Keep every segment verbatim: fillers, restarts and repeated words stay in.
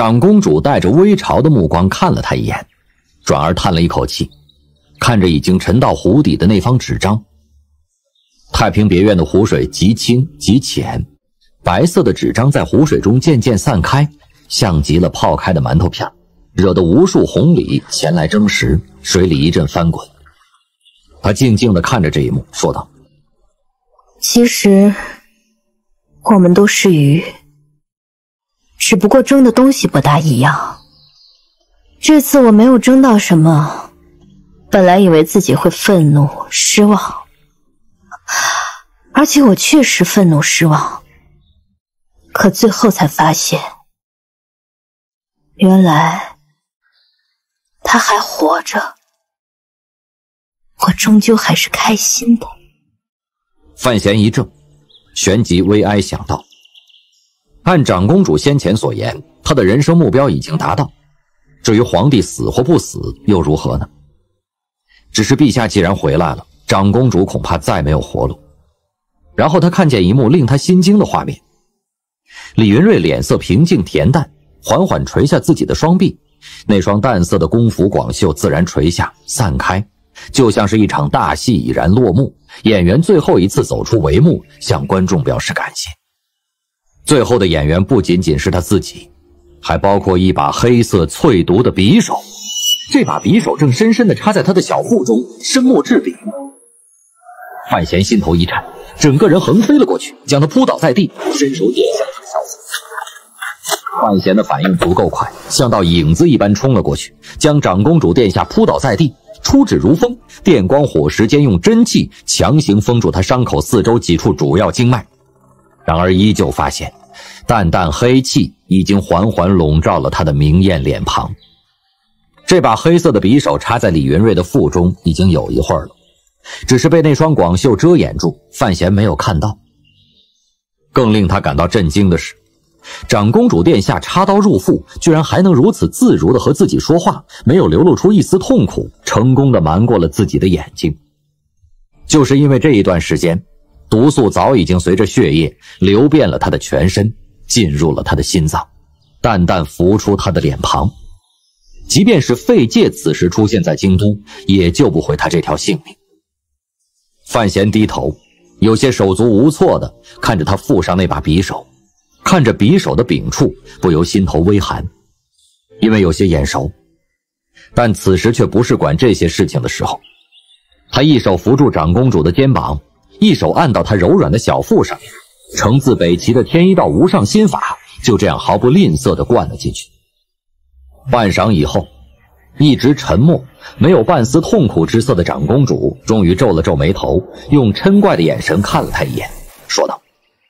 长公主带着微嘲的目光看了他一眼，转而叹了一口气，看着已经沉到湖底的那方纸张。太平别院的湖水极清极浅，白色的纸张在湖水中渐渐散开，像极了泡开的馒头片，惹得无数红鲤前来争食，水里一阵翻滚。他静静地看着这一幕，说道： 其实我们都是鱼，只不过争的东西不大一样。这次我没有争到什么，本来以为自己会愤怒失望，而且我确实愤怒失望，可最后才发现，原来他还活着，我终究还是开心的。 范闲一怔，旋即微哀想到，按长公主先前所言，她的人生目标已经达到，至于皇帝死或不死又如何呢？只是陛下既然回来了，长公主恐怕再没有活路。然后他看见一幕令他心惊的画面，李云瑞脸色平静恬淡，缓缓垂下自己的双臂，那双淡色的宫服广袖自然垂下散开，就像是一场大戏已然落幕，演员最后一次走出帷幕，向观众表示感谢。最后的演员不仅仅是他自己，还包括一把黑色淬毒的匕首，这把匕首正深深地插在他的小腹中，深目至彼。范闲心头一颤，整个人横飞了过去，将他扑倒在地，伸手点向他的小腹。范闲的反应足够快，像道影子一般冲了过去，将长公主殿下扑倒在地，出指如风，电光火石间用真气强行封住他伤口四周几处主要经脉。然而依旧发现淡淡黑气已经缓缓笼罩了他的明艳脸庞。这把黑色的匕首插在李云瑞的腹中已经有一会儿了，只是被那双广袖遮掩住，范闲没有看到。更令他感到震惊的是，长公主殿下插刀入腹，居然还能如此自如地和自己说话，没有流露出一丝痛苦，成功地瞒过了自己的眼睛。就是因为这一段时间，毒素早已经随着血液流遍了他的全身，进入了他的心脏，淡淡浮出他的脸庞。即便是废介此时出现在京都，也救不回他这条性命。范闲低头，有些手足无措地看着他腹上那把匕首，看着匕首的柄处，不由心头微寒，因为有些眼熟。但此时却不是管这些事情的时候。他一手扶住长公主的肩膀，一手按到她柔软的小腹上，承自北齐的天一道无上心法就这样毫不吝啬地灌了进去。半晌以后，一直沉默没有半丝痛苦之色的长公主终于皱了皱眉头，用嗔怪的眼神看了他一眼，说道：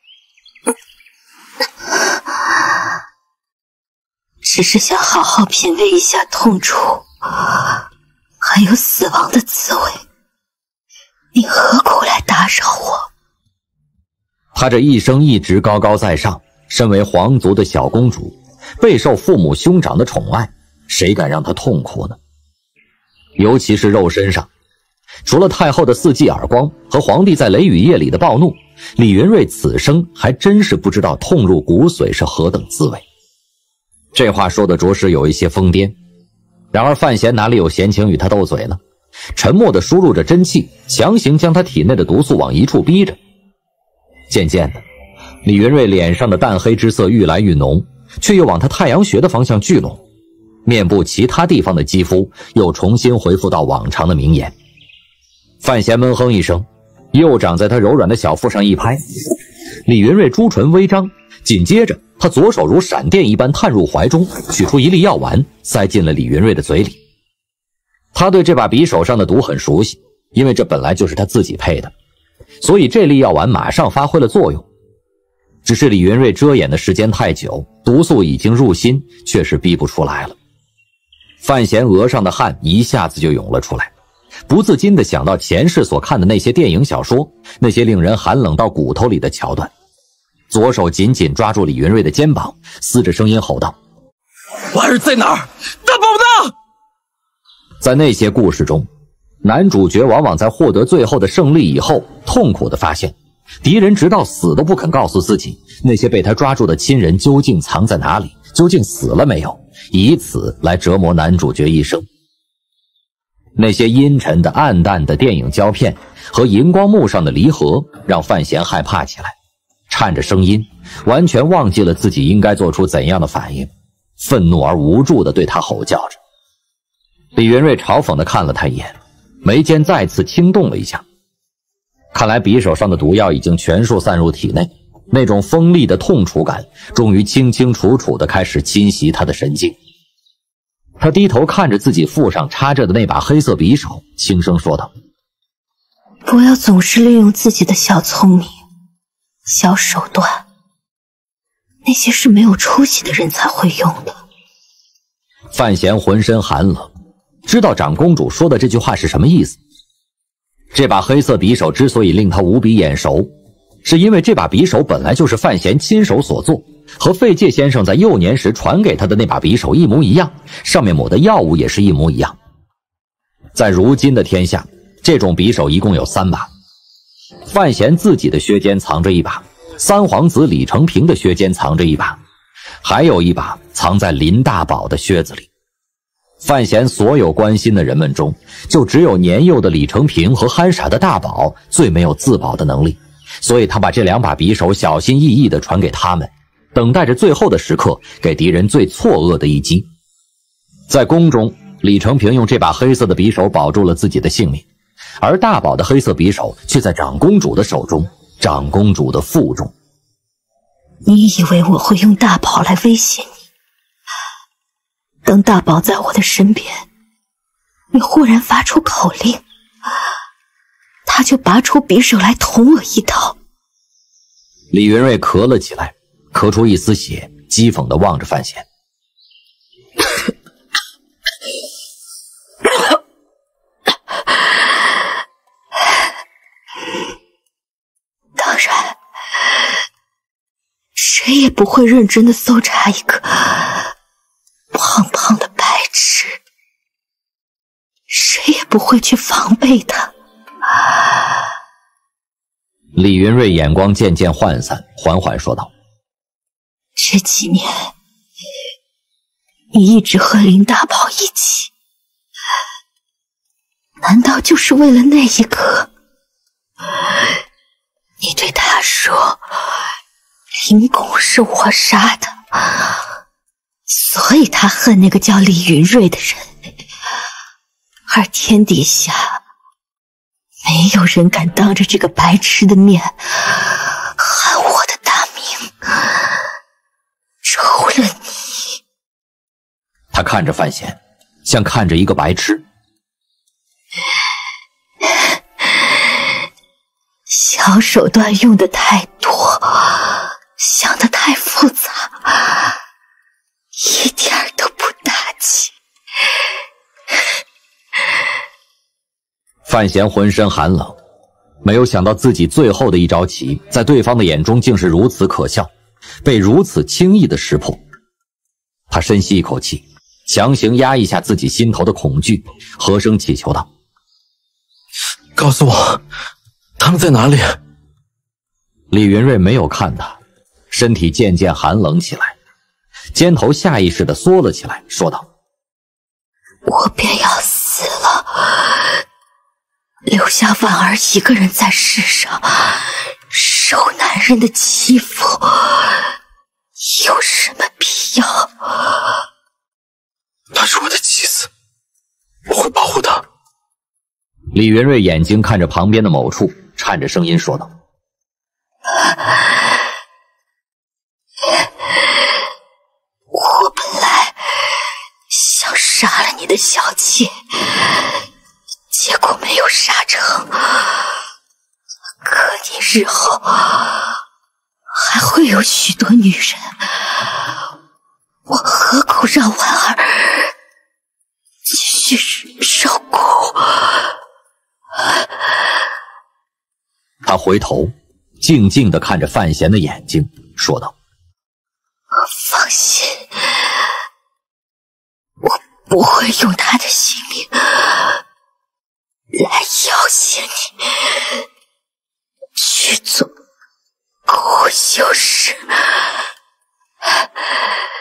只是想好好品味一下痛楚还有死亡的滋味，你何苦来打扰我？ 她这一生一直高高在上，身为皇族的小公主，备受父母兄长的宠爱，谁敢让她痛苦呢？尤其是肉身上，除了太后的四记耳光和皇帝在雷雨夜里的暴怒，李云瑞此生还真是不知道痛入骨髓是何等滋味。这话说的着实有一些疯癫，然而范闲哪里有闲情与他斗嘴呢？沉默地输入着真气，强行将他体内的毒素往一处逼着。渐渐的，李云瑞脸上的淡黑之色愈来愈浓，却又往他太阳穴的方向聚拢，面部其他地方的肌肤又重新恢复到往常的明颜。范闲闷哼一声，右掌在他柔软的小腹上一拍，李云瑞朱唇微张，紧接着他左手如闪电一般探入怀中，取出一粒药丸塞进了李云瑞的嘴里。他对这把匕首上的毒很熟悉，因为这本来就是他自己配的，所以这粒药丸马上发挥了作用。只是李云瑞遮掩的时间太久，毒素已经入心，却是逼不出来了。范闲额上的汗一下子就涌了出来，不自禁地想到前世所看的那些电影小说，那些令人寒冷到骨头里的桥段。左手紧紧抓住李云瑞的肩膀，嘶着声音吼道： 我儿在哪儿？大宝呢？ 在那些故事中，男主角往往在获得最后的胜利以后，痛苦地发现敌人直到死都不肯告诉自己，那些被他抓住的亲人究竟藏在哪里，究竟死了没有，以此来折磨男主角一生。那些阴沉的暗淡的电影胶片和荧光幕上的离合让范闲害怕起来，颤着声音，完全忘记了自己应该做出怎样的反应，愤怒而无助地对他吼叫着。李云瑞嘲讽地看了他一眼，眉间再次轻动了一下。看来匕首上的毒药已经全数散入体内，那种锋利的痛楚感终于清清楚楚地开始侵袭他的神经。他低头看着自己腹上插着的那把黑色匕首，轻声说道： 不要总是利用自己的小聪明、小手段，那些是没有出息的人才会用的。 范闲浑身寒冷，知道长公主说的这句话是什么意思。这把黑色匕首之所以令他无比眼熟，是因为这把匕首本来就是范闲亲手所做，和费介先生在幼年时传给他的那把匕首一模一样，上面抹的药物也是一模一样。在如今的天下，这种匕首一共有三把，范闲自己的靴间藏着一把，三皇子李成平的靴间藏着一把，还有一把藏在林大宝的靴子里。范闲所有关心的人们中，就只有年幼的李成平和憨傻的大宝最没有自保的能力，所以他把这两把匕首小心翼翼地传给他们，等待着最后的时刻给敌人最错愕的一击。在宫中，李成平用这把黑色的匕首保住了自己的性命，而大宝的黑色匕首却在长公主的手中，长公主的腹中。 你以为我会用大宝来威胁你？等大宝在我的身边，你忽然发出口令，他就拔出匕首来捅我一刀。 李云瑞咳了起来，咳出一丝血，讥讽地望着范闲。 当然，谁也不会认真地搜查一个胖胖的白痴，谁也不会去防备他。 李云瑞眼光渐渐涣散，缓缓说道： 这几年你一直和林大宝一起，难道就是为了那一刻你对他说林公是我杀的，所以他恨那个叫李云瑞的人，而天底下没有人敢当着这个白痴的面喊我的大名，除了你。 他看着范闲，像看着一个白痴。 小手段用的太多，想得太复杂，一点儿都不大气。 范闲浑身寒冷，没有想到自己最后的一招棋，在对方的眼中竟是如此可笑，被如此轻易的识破。他深吸一口气，强行压一下自己心头的恐惧，和声祈求道： 告诉我，他们在哪里？ 李云瑞没有看他，身体渐渐寒冷起来，肩头下意识地缩了起来，说道： 我便要死了，留下婉儿一个人在世上受男人的欺负，有什么必要？ 她是我的妻子，我会保护她。 李云瑞眼睛看着旁边的某处，颤着声音说道： 我本来想杀了你的小妾，结果没有杀成，可你日后还会有许多女人，我何苦让婉儿继续受苦？ 他回头静静地看着范闲的眼睛，说道： 放心，我不会用他的性命来要挟你去做就是